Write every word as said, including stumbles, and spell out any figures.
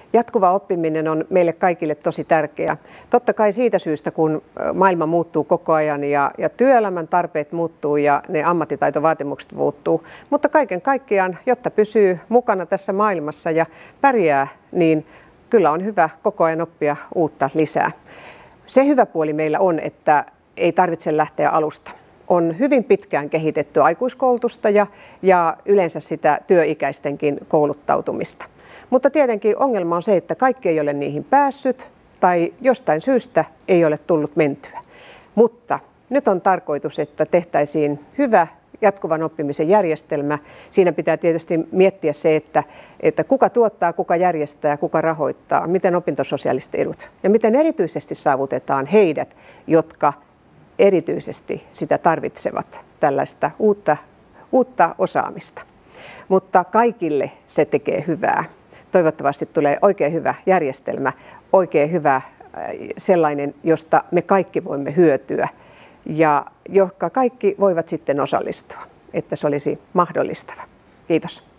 Jatkuva oppiminen on meille kaikille tosi tärkeää. Totta kai siitä syystä, kun maailma muuttuu koko ajan ja, ja työelämän tarpeet muuttuu ja ne ammattitaitovaatimukset muuttuu. Mutta kaiken kaikkiaan, jotta pysyy mukana tässä maailmassa ja pärjää, niin kyllä on hyvä koko ajan oppia uutta lisää. Se hyvä puoli meillä on, että ei tarvitse lähteä alusta. On hyvin pitkään kehitetty aikuiskoulutusta ja, ja yleensä sitä työikäistenkin kouluttautumista. Mutta tietenkin ongelma on se, että kaikki ei ole niihin päässyt tai jostain syystä ei ole tullut mentyä. Mutta nyt on tarkoitus, että tehtäisiin hyvä jatkuvan oppimisen järjestelmä. Siinä pitää tietysti miettiä se, että, että kuka tuottaa, kuka järjestää, kuka rahoittaa, miten opintososiaaliset edut ja miten erityisesti saavutetaan heidät, jotka erityisesti sitä tarvitsevat, tällaista uutta, uutta osaamista. Mutta kaikille se tekee hyvää. Toivottavasti tulee oikein hyvä järjestelmä, oikein hyvä sellainen, josta me kaikki voimme hyötyä ja jotka kaikki voivat sitten osallistua, että se olisi mahdollistava. Kiitos.